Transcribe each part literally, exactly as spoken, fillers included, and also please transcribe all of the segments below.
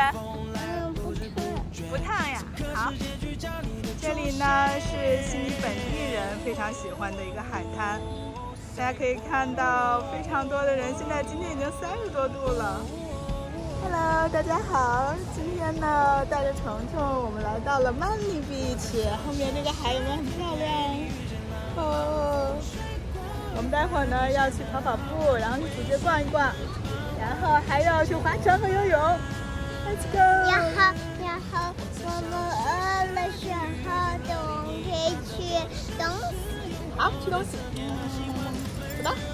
嗯，不烫。 不烫呀。好，这里呢是悉尼本地人非常喜欢的一个海滩，大家可以看到非常多的人，现在今天已经三十多度了。Hello， 大家好，今天呢带着虫虫，我们来到了 Manly Beach， 后面这个海有没有很漂亮？哦，我们待会儿呢要去跑跑步，然后去主街逛一逛，然后还要去划船和游泳。Let's go！ 然后，然后我们饿了时候，等我们可以去东西。 好，吃东西。走吧。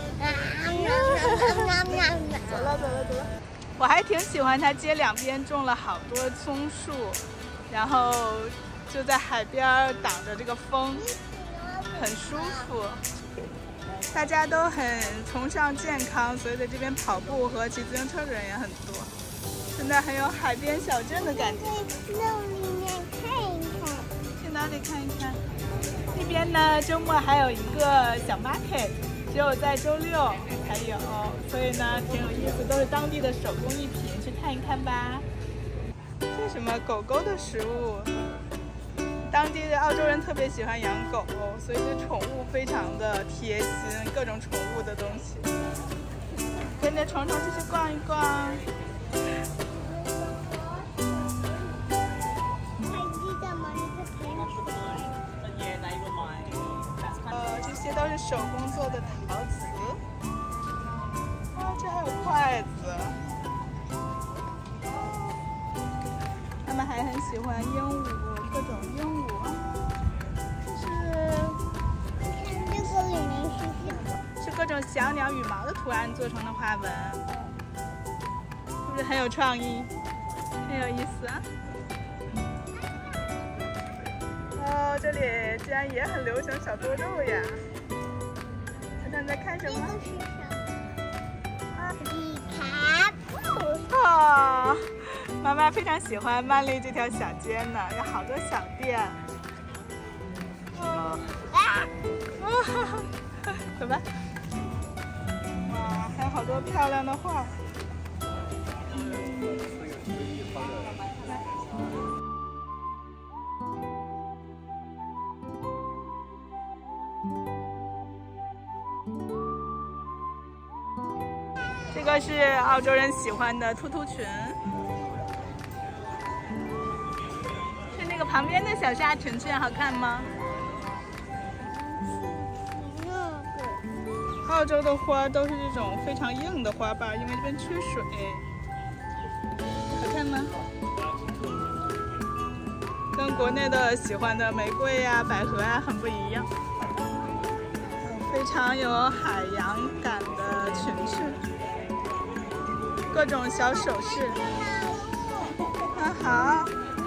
走了，走了，走了。我还挺喜欢它街两边种了好多松树，然后就在海边挡着这个风，很舒服。大家都很崇尚健康，所以在这边跑步和骑自行车的人也很多。现在很有海边小镇的感觉。 那里面看一看。 去哪里看一看？这边呢，周末还有一个小 market， 只有在周六才有，所以呢挺有意思，都是当地的手工艺品，去看一看吧。这是什么？狗狗的食物。当地的澳洲人特别喜欢养狗，所以对宠物非常的贴心，各种宠物的东西。跟着虫虫继续逛一逛。呃，这些都是手工做的陶瓷。啊，这还有筷子。他们还很喜欢鹦鹉，各种鹦鹉。这是， 看这个里面是什么？ 是各种小鸟羽毛的图案做成的花纹，是不是很有创意？很有意思啊！哦，这里竟然也很流行小多肉呀！看看在看什么？ 这是什么？啊，皮卡丘。 哦，妈妈非常喜欢曼丽这条小街呢，有好多小店。哦，啊，啊，走吧。哇，还有好多漂亮的画。这个是澳洲人喜欢的兔兔裙，是那个旁边的小纱裙裙好看吗？ 那个。 澳洲的花都是这种非常硬的花瓣，因为这边缺水。好看吗？跟国内的喜欢的玫瑰呀、百合呀很不一样，非常有海洋感的裙裙。各种小首饰，啊好，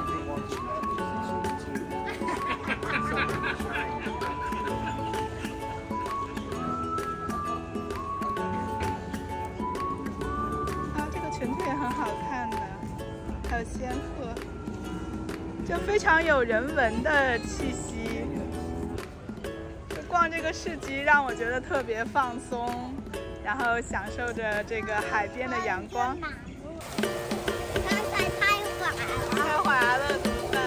啊这个裙子也很好看的，还有仙鹤，就非常有人文的气息。逛这个市集让我觉得特别放松。然后享受着这个海边的阳光。 刚才太滑了。 太滑了，怎么办？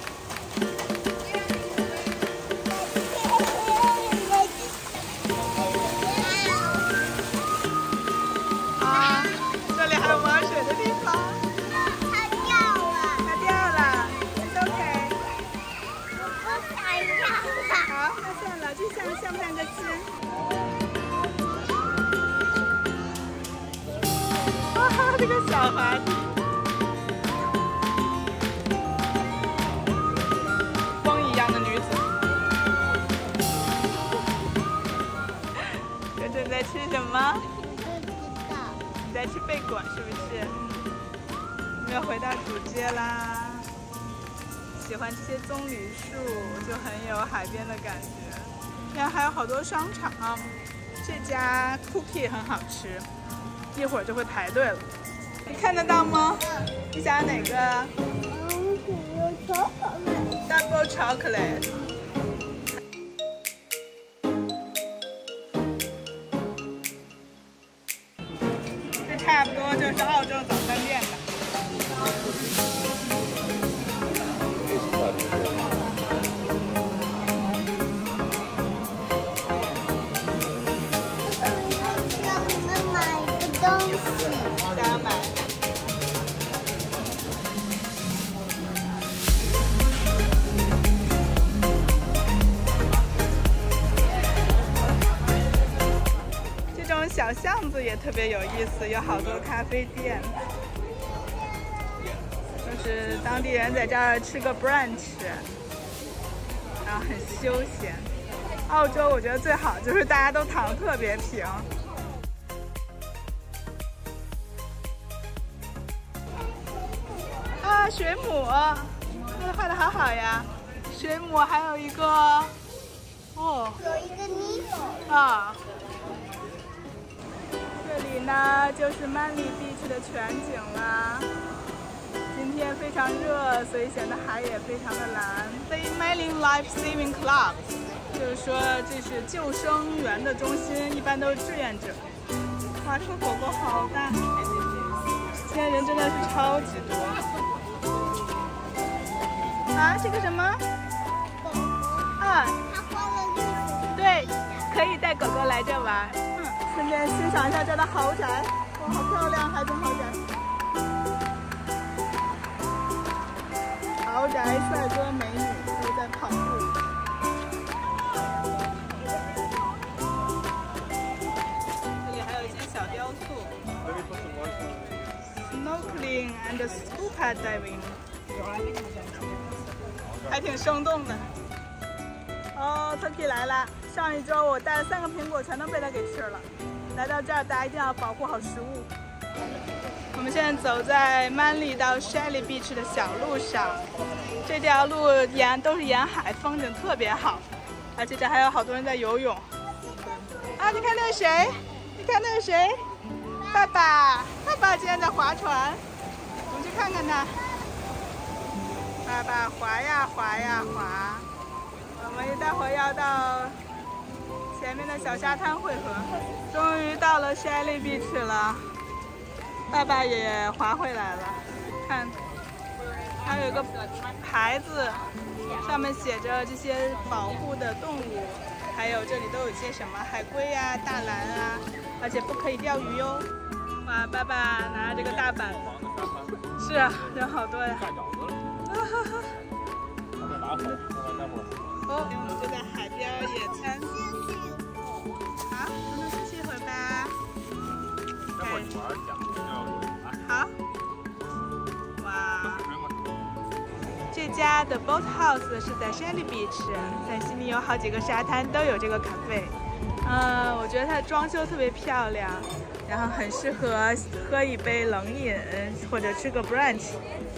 啊，这里还有玩水的地方。 它掉了。 它掉了 ，It's OK。 我不想要了。 好，那算了，这像像不像个亲？这个小孩子，风一样的女子，这正在吃什么？ 不知道。 你在吃贝果是不是？我们要回到主街啦。喜欢这些棕榈树，就很有海边的感觉。然后还有好多商场，这家 cookie 很好吃，一会儿就会排队了。你看得到吗？你想要哪个？ 嗯，有巧克力。 Double chocolate。这差不多就是澳洲早餐店的。 小巷子也特别有意思，有好多咖啡店，就是当地人在这儿吃个 brunch， 然后很休闲。澳洲我觉得最好就是大家都躺得特别平。啊，水母，画的好好呀！水母还有一个，哦， 有一个尼莫啊。这里呢就是 Manly Beach 的全景啦。今天非常热，所以显得海也非常的蓝。The Manly Life Saving Club， 就是说这是救生员的中心，一般都是志愿者。哇，这个狗狗好大，今天人真的是超级多。啊，这个什么？啊， 它画了绿色。 对，可以带狗狗来这玩。顺便欣赏一下这的豪宅，哇，好漂亮，海景豪宅。豪宅帅哥美女都在跑步。这里还有一些小雕塑。Snorkeling and scuba diving， 还挺生动的。哦 ，Turkey 来了。上一周我带了三个苹果，全都被他给吃了。来到这儿，大家一定要保护好食物。我们现在走在 Manly 到 Shelly Beach 的小路上，这条路沿都是沿海，风景特别好，而且这还有好多人在游泳。啊，你看那是谁？你看那是谁？爸爸，爸爸今天在划船，我们去看看他。爸爸划呀划呀划，我们一待会儿要到前面的小沙滩汇合，终于到了 Shelly Beach 了。爸爸也划回来了，看，还有一个牌子，上面写着这些保护的动物，还有这里都有些什么海龟呀、大蓝啊，而且不可以钓鱼哟。哇，爸爸拿着这个大板，是啊，人好多呀。哦，我们就在海边野餐。好，我们休息一会儿吧。 待会儿你玩讲好。哇，这家的 Boat House 是在 Shelly Beach， 在悉尼有好几个沙滩都有这个咖啡。嗯，我觉得它的装修特别漂亮，然后很适合喝一杯冷饮或者吃个 brunch。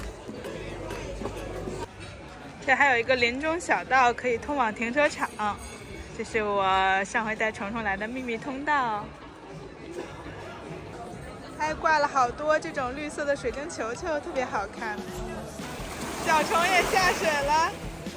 这还有一个林中小道可以通往停车场，这是我上回带虫虫来的秘密通道。还挂了好多这种绿色的水晶球球，特别好看。小虫也下水了。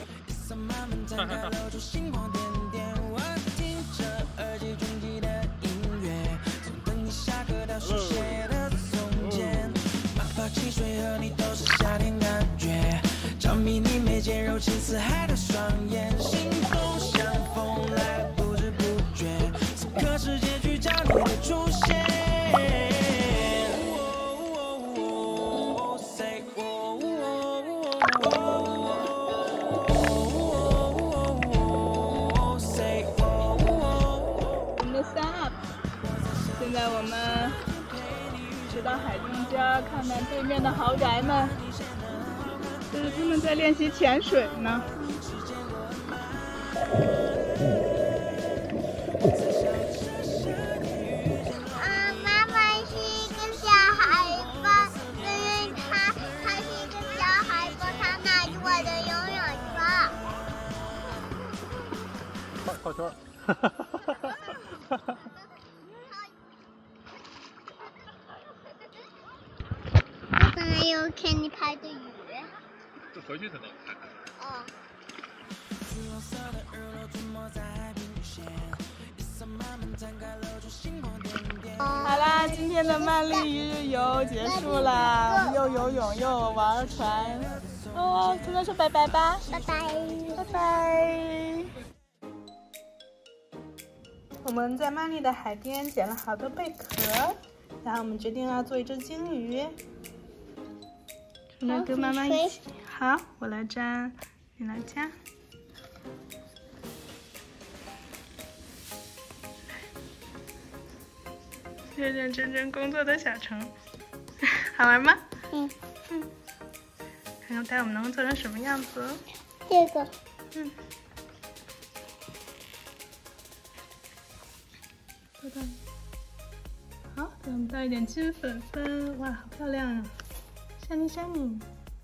汽水和你都是夏天感觉，着迷你眉间柔情似海的双眼，心动像风来不知不觉，此刻是结局找你的出现。我们的 stand up， 现在我们直到海中间，看看对面的豪宅们，这是他们在练习潜水呢。 啊，妈妈是一个小海豹，因为它它是一个小海豹，它拿着我的游泳圈。 套套圈。 刚才有看你拍的鱼， 这回去才能看。 哦。 好啦，今天的曼丽一日游结束了，又游泳又玩船。哦，跟他说拜拜吧， 拜拜， 拜拜。我们在曼丽的海边捡了好多贝壳，然后我们决定要做一只鲸鱼。来跟妈妈一起。好，我来粘，你来夹。认认真真工作的小虫，好玩吗？ 嗯嗯。看看待我们能做成什么样子？ 这个。 嗯。做到。好，给我们倒一点金粉粉，哇，好漂亮啊！闪你闪你。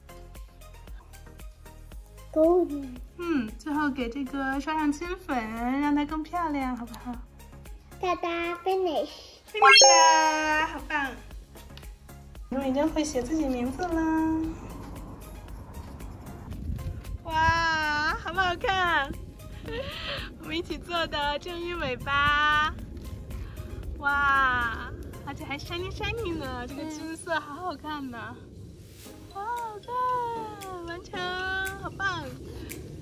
勾你。 嗯，最后给这个刷上金粉，让它更漂亮，好不好？ 哒哒 finish。 finish 啦，好棒！我们已经会写自己名字了。哇，好不好看？我们一起做的鲸鱼尾巴。哇，而且还 shiny shiny 呢，这个金色好好看呢。好好看，完成，好棒！